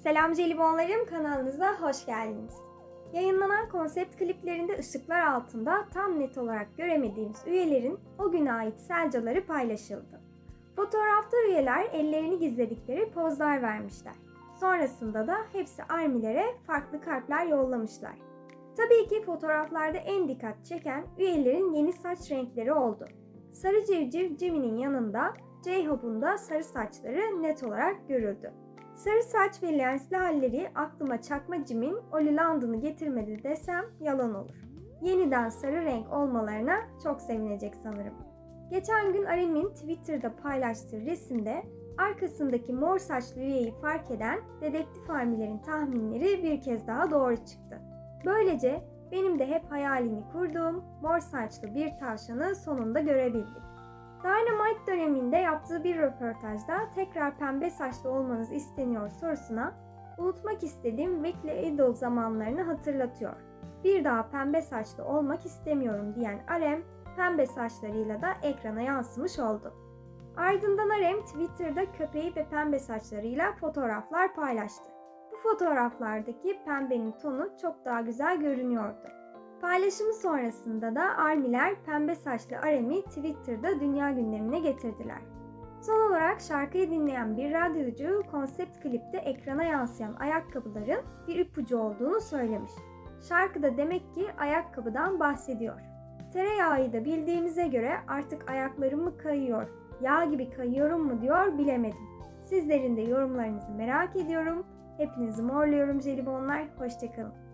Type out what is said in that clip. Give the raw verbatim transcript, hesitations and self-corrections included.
Selam jelibonlarım, kanalınıza hoş geldiniz. Yayınlanan konsept kliplerinde ışıklar altında tam net olarak göremediğimiz üyelerin o güne ait selcaları paylaşıldı. Fotoğrafta üyeler ellerini gizledikleri pozlar vermişler. Sonrasında da hepsi ARMY'lere farklı kalpler yollamışlar. Tabii ki fotoğraflarda en dikkat çeken üyelerin yeni saç renkleri oldu. Sarı civciv Jimmy'nin yanında J-Hope'un da sarı saçları net olarak görüldü. Sarı saç ve lensli halleri aklıma çakma Jim'in Oli London'u getirmedi desem yalan olur. Yeniden sarı renk olmalarına çok sevinecek sanırım. Geçen gün Arem'in Twitter'da paylaştığı resimde arkasındaki mor saçlı üyeyi fark eden dedektif ARMY'lerin tahminleri bir kez daha doğru çıktı. Böylece benim de hep hayalini kurduğum mor saçlı bir tavşanı sonunda görebildik. Dynamite döneminde yaptığı bir röportajda tekrar pembe saçlı olmanız isteniyor sorusuna unutmak istediğim Weekly Idol zamanlarını hatırlatıyor. Bir daha pembe saçlı olmak istemiyorum diyen Arem pembe saçlarıyla da ekrana yansımış oldu. Ardından Arem Twitter'da köpeği ve pembe saçlarıyla fotoğraflar paylaştı. Bu fotoğraflardaki pembenin tonu çok daha güzel görünüyordu. Paylaşımı sonrasında da ARMY'ler pembe saçlı Arem'i Twitter'da dünya gündemine getirdiler. Son olarak şarkıyı dinleyen bir radyocu konsept klipte ekrana yansıyan ayakkabıların bir ipucu olduğunu söylemiş. Şarkıda demek ki ayakkabıdan bahsediyor. Tereyağı da bildiğimize göre artık ayaklarım mı kayıyor, yağ gibi kayıyorum mu diyor bilemedim. Sizlerin de yorumlarınızı merak ediyorum. Hepinizi morluyorum jelibonlar, hoşçakalın.